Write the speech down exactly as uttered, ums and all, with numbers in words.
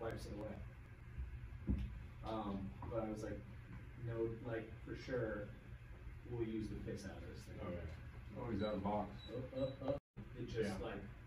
wipes it away. Um, but I was like, no, like for sure, we'll use the piss out of this thing. Oh yeah. Oh, he's out of the box. Uh, uh, uh. It just Yeah. like